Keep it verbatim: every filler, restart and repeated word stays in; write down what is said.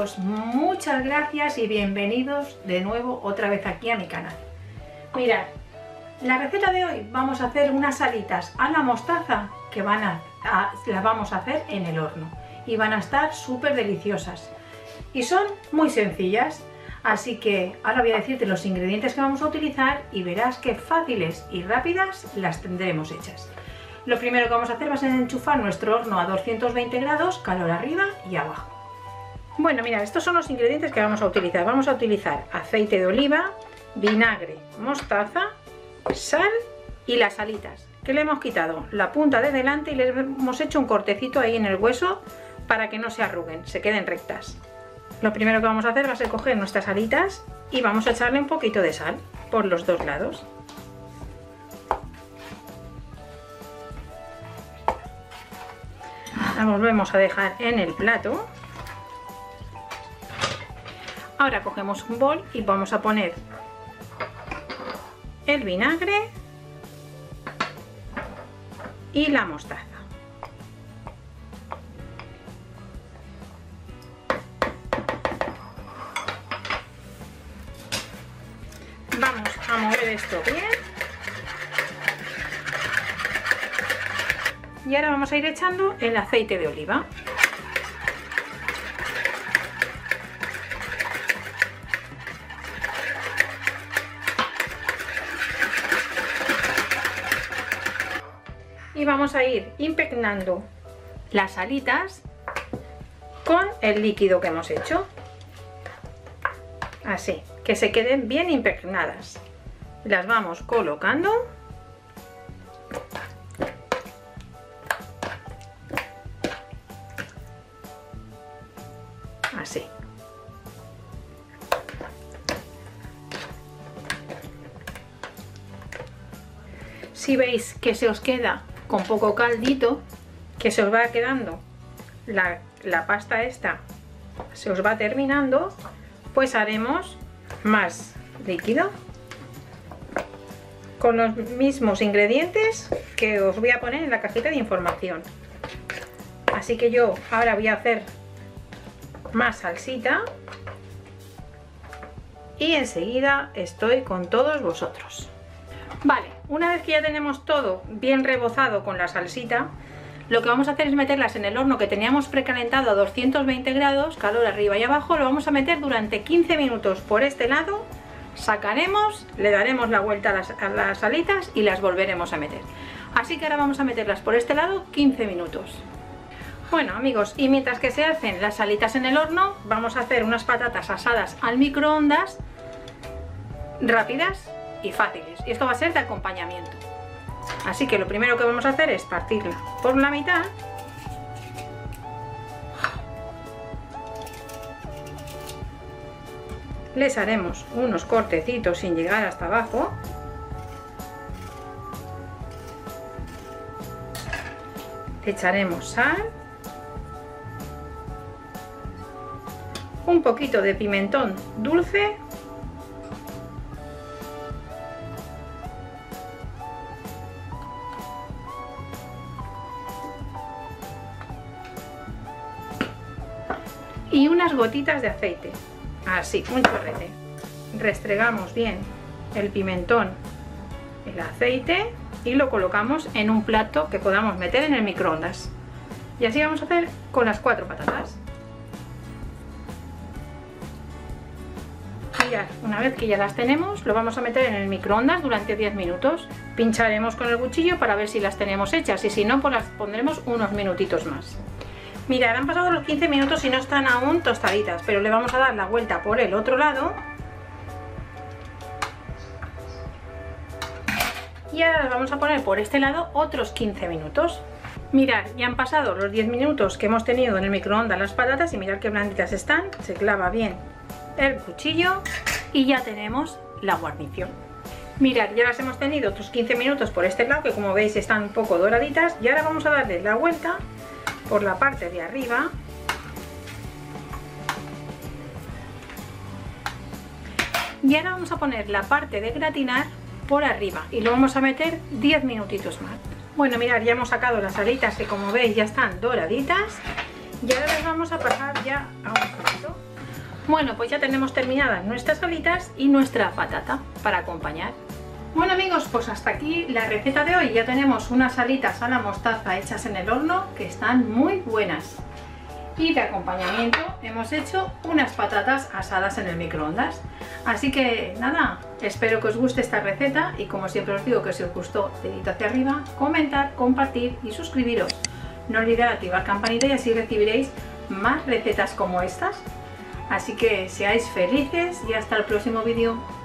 amigos, muchas gracias y bienvenidos de nuevo otra vez aquí a mi canal. Mirad, la receta de hoy vamos a hacer unas alitas a la mostaza que van a, a, las vamos a hacer en el horno y van a estar súper deliciosas y son muy sencillas, así que ahora voy a decirte los ingredientes que vamos a utilizar y verás que fáciles y rápidas las tendremos hechas. Lo primero que vamos a hacer va a ser enchufar nuestro horno a doscientos veinte grados, calor arriba y abajo. Bueno, mira, estos son los ingredientes que vamos a utilizar. Vamos a utilizar aceite de oliva, vinagre, mostaza, sal y las alitas, que le hemos quitado la punta de delante y le hemos hecho un cortecito ahí en el hueso para que no se arruguen, se queden rectas. Lo primero que vamos a hacer va a ser coger nuestras alitas y vamos a echarle un poquito de sal por los dos lados. La volvemos a dejar en el plato. Ahora cogemos un bol y vamos a poner el vinagre y la mostaza. Vamos a mover esto bien. Y ahora vamos a ir echando el aceite de oliva. Y vamos a ir impregnando las alitas con el líquido que hemos hecho. Así, que se queden bien impregnadas. Las vamos colocando. Así. Si veis que se os queda con poco caldito, que se os va quedando la, la pasta esta, se os va terminando, pues haremos más líquido con los mismos ingredientes que os voy a poner en la cajita de información. Así que yo ahora voy a hacer más salsita y enseguida estoy con todos vosotros. Vale, una vez que ya tenemos todo bien rebozado con la salsita, lo que vamos a hacer es meterlas en el horno que teníamos precalentado a doscientos veinte grados, calor arriba y abajo. Lo vamos a meter durante quince minutos por este lado, sacaremos, le daremos la vuelta a las, a las alitas y las volveremos a meter. Así que ahora vamos a meterlas por este lado quince minutos. Bueno amigos, y mientras que se hacen las alitas en el horno, vamos a hacer unas patatas asadas al microondas, rápidas y fáciles. Y esto va a ser de acompañamiento. Así que lo primero que vamos a hacer es partirla por la mitad. Les haremos unos cortecitos sin llegar hasta abajo. Le echaremos sal. Un poquito de pimentón dulce y unas gotitas de aceite, así, un chorrete. Restregamos bien el pimentón, el aceite y lo colocamos en un plato que podamos meter en el microondas. Y así vamos a hacer con las cuatro patatas. Mirad, una vez que ya las tenemos, lo vamos a meter en el microondas durante diez minutos. Pincharemos con el cuchillo para ver si las tenemos hechas y si no, pues las pondremos unos minutitos más. Mirad, han pasado los quince minutos y no están aún tostaditas, pero le vamos a dar la vuelta por el otro lado. Y ahora las vamos a poner por este lado otros quince minutos. Mirad, ya han pasado los diez minutos que hemos tenido en el microondas las patatas y mirad qué blanditas están, se clava bien el cuchillo y ya tenemos la guarnición. Mirad, ya las hemos tenido otros quince minutos por este lado, que como veis están un poco doraditas, y ahora vamos a darle la vuelta por la parte de arriba y ahora vamos a poner la parte de gratinar por arriba y lo vamos a meter diez minutitos más. Bueno, mirad, ya hemos sacado las alitas que como veis ya están doraditas y ahora las vamos a pasar ya a un plato. Bueno, pues ya tenemos terminadas nuestras alitas y nuestra patata para acompañar. Bueno amigos, pues hasta aquí la receta de hoy. Ya tenemos unas alitas a la mostaza hechas en el horno que están muy buenas. Y de acompañamiento hemos hecho unas patatas asadas en el microondas. Así que nada, espero que os guste esta receta y como siempre os digo que si os gustó, dedito hacia arriba, comentar, compartir y suscribiros. No olvidéis activar campanita y así recibiréis más recetas como estas. Así que seáis felices y hasta el próximo vídeo.